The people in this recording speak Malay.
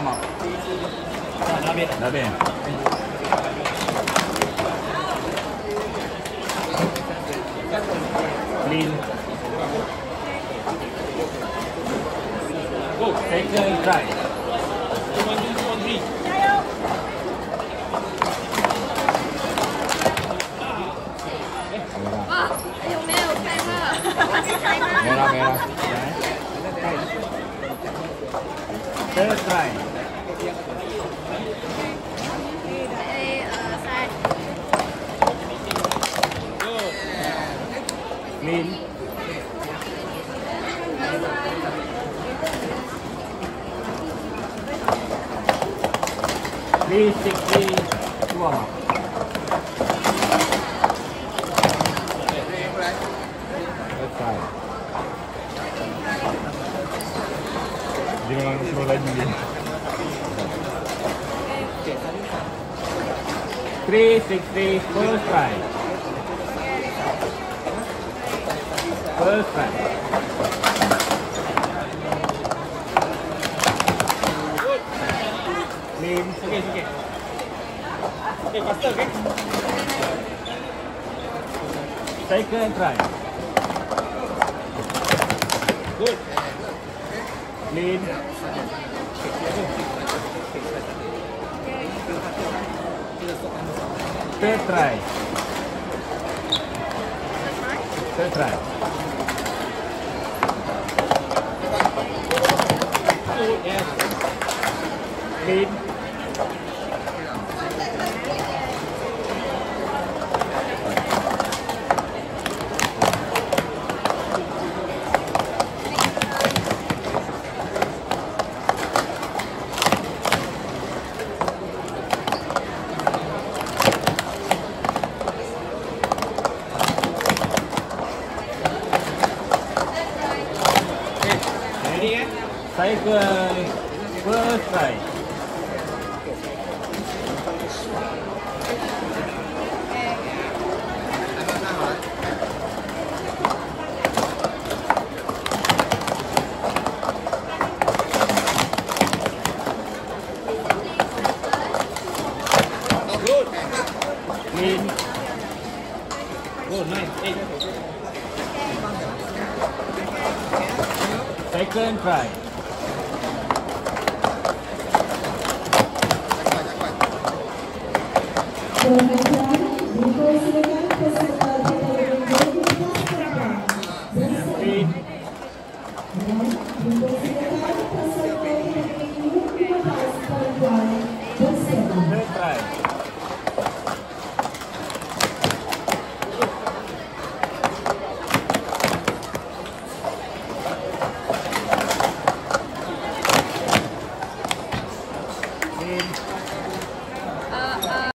warm up. Dah habis. Clean. Go. Second try. 1, 2, 3. Merah. Third try. Clean. Please 60 warm up. Third try. Dia memang suruh lagi ni. 360 first try. First try. Clean. Okay. Okay, faster, okay? Second try. Good. Clean. Third try. Third try. Good, yes. Clean. Cycle first try. Good. Clean. Good, nice. Second try. Dipersilakan peserta